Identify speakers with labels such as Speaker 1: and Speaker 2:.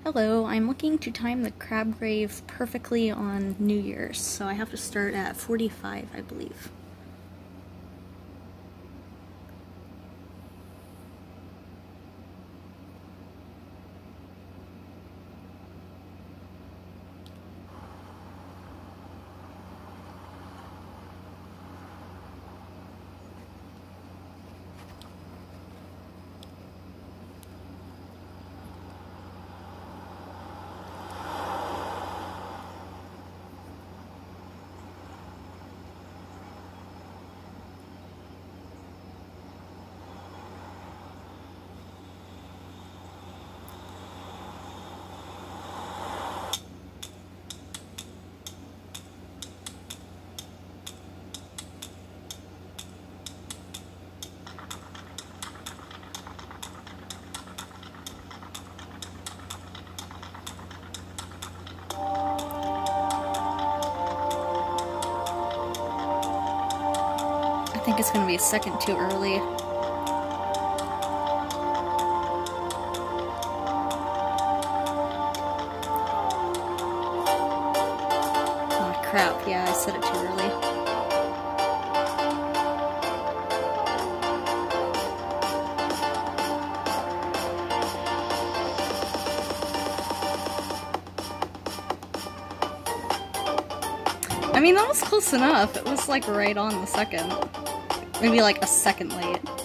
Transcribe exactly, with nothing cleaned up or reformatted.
Speaker 1: Hello, I'm looking to time the crab rave perfectly on New Year's, so I have to start at forty-five, I believe. I think it's going to be a second too early. Oh crap, yeah, I said it too early. I mean, that was close enough. It was like right on the second. Maybe like a second late.